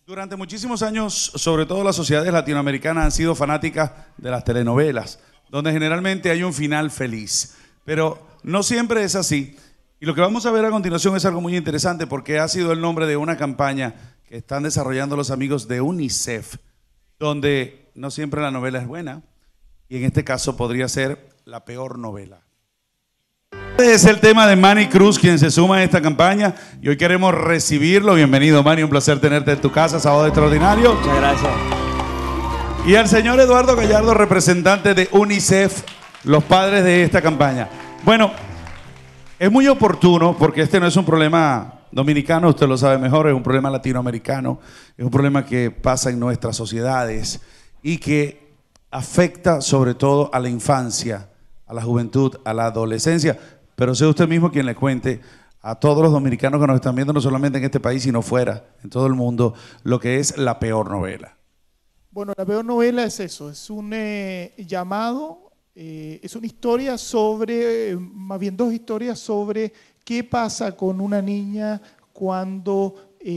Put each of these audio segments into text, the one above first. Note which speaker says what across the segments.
Speaker 1: Durante muchísimos años, sobre todo las sociedades latinoamericanas han sido fanáticas de las telenovelas, donde generalmente hay un final feliz. Pero no siempre es así. Y lo que vamos a ver a continuación es algo muy interesante porque ha sido el nombre de una campaña que están desarrollando los amigos de UNICEF, donde no siempre la novela es buena y en este caso podría ser la peor novela. Este es el tema de Manny Cruz, quien se suma a esta campaña y hoy queremos recibirlo. Bienvenido, Manny, un placer tenerte en tu casa, Sábado Extraordinario.
Speaker 2: Muchas gracias.
Speaker 1: Y al señor Eduardo Gallardo, representante de UNICEF, los padres de esta campaña. Bueno, es muy oportuno porque este no es un problema dominicano, usted lo sabe mejor, es un problema latinoamericano, es un problema que pasa en nuestras sociedades y que afecta sobre todo a la infancia, a la juventud, a la adolescencia. Pero sea usted mismo quien le cuente a todos los dominicanos que nos están viendo, no solamente en este país, sino fuera, en todo el mundo, lo que es la peor novela.
Speaker 3: Bueno, la peor novela es eso, es un llamado, es una historia sobre, más bien dos historias sobre qué pasa con una niña cuando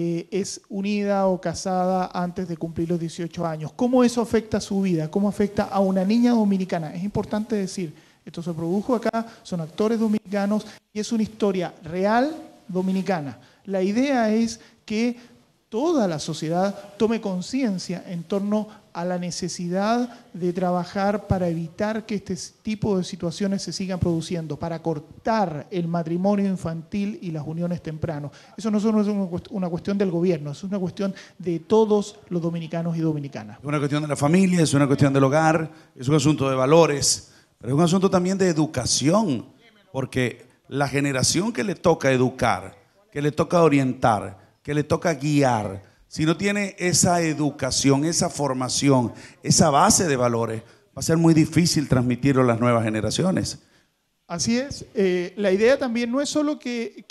Speaker 3: es unida o casada antes de cumplir los 18 años. ¿Cómo eso afecta a su vida? ¿Cómo afecta a una niña dominicana? Es importante decir, esto se produjo acá, son actores dominicanos y es una historia real dominicana. La idea es que toda la sociedad tome conciencia en torno a la necesidad de trabajar para evitar que este tipo de situaciones se sigan produciendo, para cortar el matrimonio infantil y las uniones tempranas. Eso no es una cuestión del gobierno, es una cuestión de todos los dominicanos y dominicanas.
Speaker 1: Es una cuestión de la familia, es una cuestión del hogar, es un asunto de valores. Pero es un asunto también de educación, porque la generación que le toca educar, que le toca orientar, que le toca guiar, si no tiene esa educación, esa formación, esa base de valores, va a ser muy difícil transmitirlo a las nuevas generaciones.
Speaker 3: Así es. La idea también no es solo que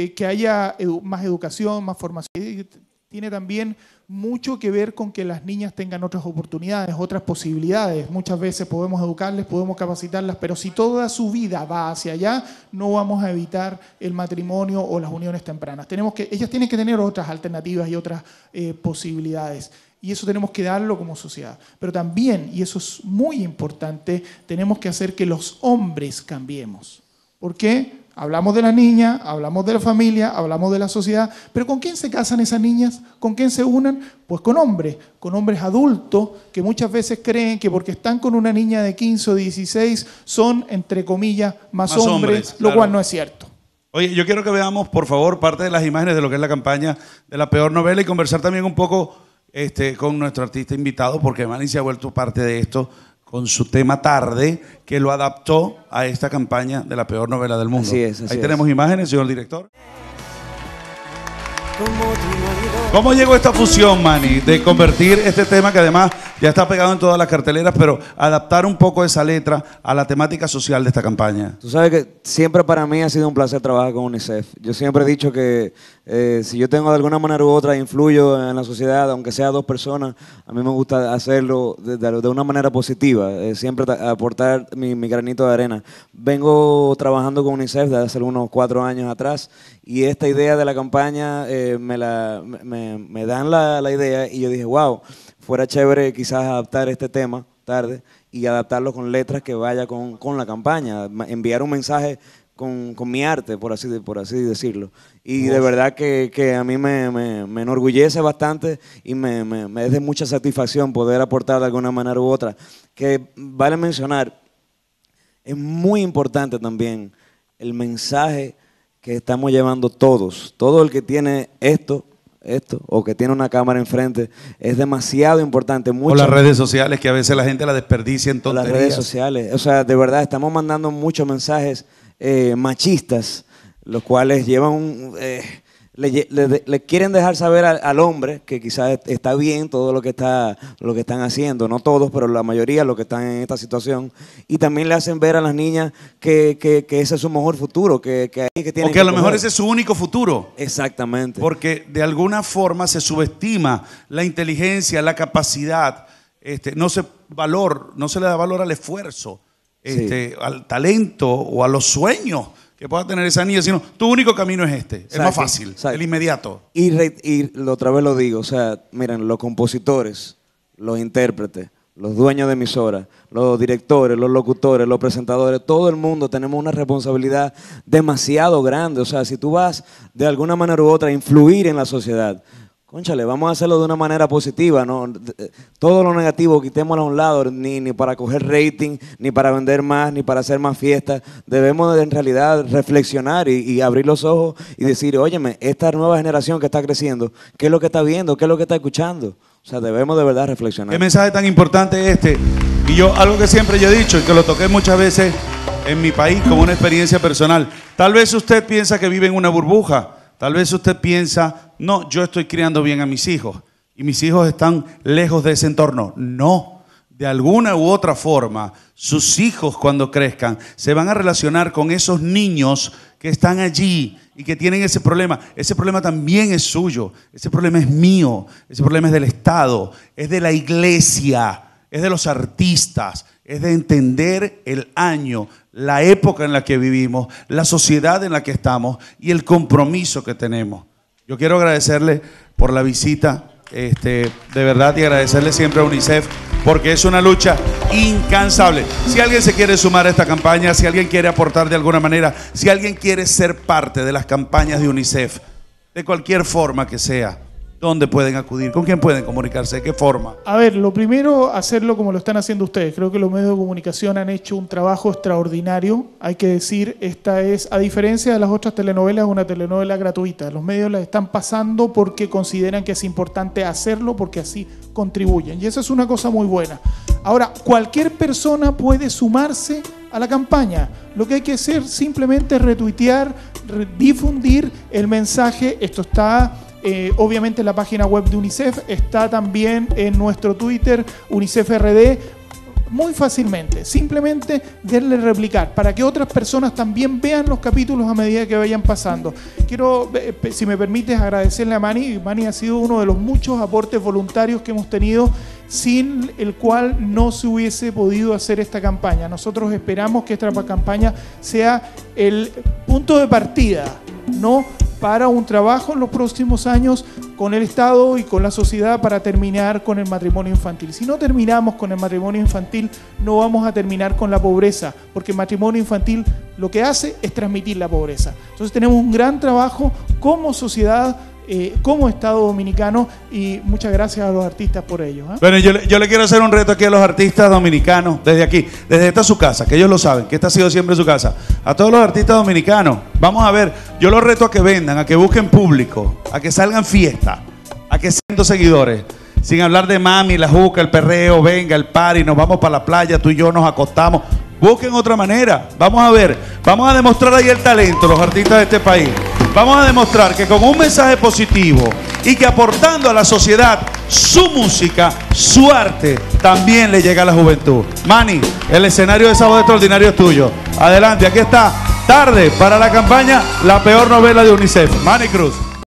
Speaker 3: haya más educación, más formación, tiene también mucho que ver con que las niñas tengan otras oportunidades, otras posibilidades. Muchas veces podemos educarles, podemos capacitarlas, pero si toda su vida va hacia allá, no vamos a evitar el matrimonio o las uniones tempranas. Ellas tienen que tener otras alternativas y otras posibilidades. Y eso tenemos que darlo como sociedad. Pero también, y eso es muy importante, tenemos que hacer que los hombres cambiemos. ¿Por qué? Hablamos de la niña, hablamos de la familia, hablamos de la sociedad, pero ¿con quién se casan esas niñas? ¿Con quién se unen? Pues con hombres adultos que muchas veces creen que porque están con una niña de 15 o 16 son, entre comillas, más hombres, lo cual no es cierto.
Speaker 1: Oye, yo quiero que veamos, por favor, parte de las imágenes de lo que es la campaña de la peor novela y conversar también un poco con nuestro artista invitado, porque Manny se ha vuelto parte de esto con su tema Tarde, que lo adaptó a esta campaña de la peor novela del mundo.
Speaker 2: Así es,
Speaker 1: Ahí tenemos imágenes, señor director. ¿Cómo llegó esta fusión, Manny, de convertir este tema que además ya está pegado en todas las carteleras, pero adaptar un poco esa letra a la temática social de esta campaña?
Speaker 2: Tú sabes que siempre para mí ha sido un placer trabajar con UNICEF. Yo siempre he dicho que si yo tengo de alguna manera u otra influyo en la sociedad, aunque sea dos personas, a mí me gusta hacerlo de una manera positiva, siempre aportar mi granito de arena. Vengo trabajando con UNICEF desde hace unos 4 años atrás y esta idea de la campaña me dan la idea y yo dije, wow, fuera chévere quizás adaptar este tema Tarde y adaptarlo con letras que vaya con la campaña, enviar un mensaje con mi arte, por así decirlo. Y de verdad que a mí me enorgullece bastante y me es de mucha satisfacción poder aportar de alguna manera u otra. Que vale mencionar, es muy importante también el mensaje que estamos llevando todos. Todo el que tiene esto o que tiene una cámara enfrente es demasiado importante. O
Speaker 1: las redes sociales, que a veces la gente la desperdicia en tonterías.
Speaker 2: Las redes sociales, o sea, de verdad estamos mandando muchos mensajes machistas, los cuales llevan le quieren dejar saber al hombre que quizás está bien todo lo que están haciendo, no todos, pero la mayoría los que están en esta situación, y también le hacen ver a las niñas que ese es su mejor futuro, que tienen
Speaker 1: a lo mejor ese es su único futuro.
Speaker 2: Exactamente.
Speaker 1: Porque de alguna forma se subestima la inteligencia, la capacidad, no se le da valor al esfuerzo, al talento o a los sueños que pueda tener esa niña, sino tu único camino es este,
Speaker 2: Exacto,
Speaker 1: es más fácil,
Speaker 2: exacto.
Speaker 1: el inmediato.
Speaker 2: Y otra vez lo digo, o sea, miren, los compositores, los intérpretes, los dueños de emisoras, los directores, los locutores, los presentadores, todo el mundo tenemos una responsabilidad demasiado grande. O sea, si tú vas de alguna manera u otra a influir en la sociedad, cónchale, vamos a hacerlo de una manera positiva, ¿no? Todo lo negativo quitémoslo a un lado, ni para coger rating, ni para vender más, ni para hacer más fiestas. Debemos en realidad reflexionar y abrir los ojos y decir, óyeme, esta nueva generación que está creciendo, ¿qué es lo que está viendo? ¿Qué es lo que está escuchando? O sea, debemos de verdad reflexionar.
Speaker 1: ¿Qué mensaje tan importante es este? Y yo, algo que siempre yo he dicho y que lo toqué muchas veces en mi país como una experiencia personal. Tal vez usted piensa que vive en una burbuja. Tal vez usted piensa, no, yo estoy criando bien a mis hijos y mis hijos están lejos de ese entorno. No, de alguna u otra forma, sus hijos cuando crezcan se van a relacionar con esos niños que están allí y que tienen ese problema. Ese problema también es suyo, ese problema es mío, ese problema es del Estado, es de la iglesia, es de los artistas, es de entender el año, la época en la que vivimos, la sociedad en la que estamos y el compromiso que tenemos. Yo quiero agradecerle por la visita, de verdad, y agradecerle siempre a UNICEF porque es una lucha incansable. Si alguien se quiere sumar a esta campaña, si alguien quiere aportar de alguna manera, si alguien quiere ser parte de las campañas de UNICEF, de cualquier forma que sea, ¿dónde pueden acudir? ¿Con quién pueden comunicarse? ¿De qué forma?
Speaker 3: A ver, lo primero, hacerlo como lo están haciendo ustedes. Creo que los medios de comunicación han hecho un trabajo extraordinario. Hay que decir, esta es, a diferencia de las otras telenovelas, una telenovela gratuita. Los medios la están pasando porque consideran que es importante hacerlo, porque así contribuyen. Y eso es una cosa muy buena. Ahora, cualquier persona puede sumarse a la campaña. Lo que hay que hacer simplemente es retuitear, difundir el mensaje. Esto está... obviamente en la página web de UNICEF, está también en nuestro Twitter, UNICEF RD, muy fácilmente, simplemente denle replicar para que otras personas también vean los capítulos a medida que vayan pasando. Quiero, si me permites, agradecerle a Manny. Manny ha sido uno de los muchos aportes voluntarios que hemos tenido, sin el cual no se hubiese podido hacer esta campaña. Nosotros esperamos que esta campaña sea el punto de partida, ¿no?, para un trabajo en los próximos años con el Estado y con la sociedad para terminar con el matrimonio infantil. Si no terminamos con el matrimonio infantil, no vamos a terminar con la pobreza, porque el matrimonio infantil lo que hace es transmitir la pobreza. Entonces tenemos un gran trabajo como sociedad, como Estado dominicano, y muchas gracias a los artistas por ello.
Speaker 1: Bueno, yo le quiero hacer un reto aquí a los artistas dominicanos, desde aquí, desde esta su casa, que ellos lo saben, que esta ha sido siempre su casa. A todos los artistas dominicanos, vamos a ver, yo los reto a que vendan, a que busquen público, a que salgan fiesta, a que sean seguidores, sin hablar de mami, la juca, el perreo, venga, el party, nos vamos para la playa, tú y yo nos acostamos. Busquen otra manera, vamos a ver, vamos a demostrar ahí el talento, los artistas de este país. Vamos a demostrar que con un mensaje positivo y que aportando a la sociedad su música, su arte, también le llega a la juventud. Manny, el escenario de Sábado Extraordinario es tuyo. Adelante, aquí está, Tarde para la campaña La Peor Novela de UNICEF. Manny Cruz.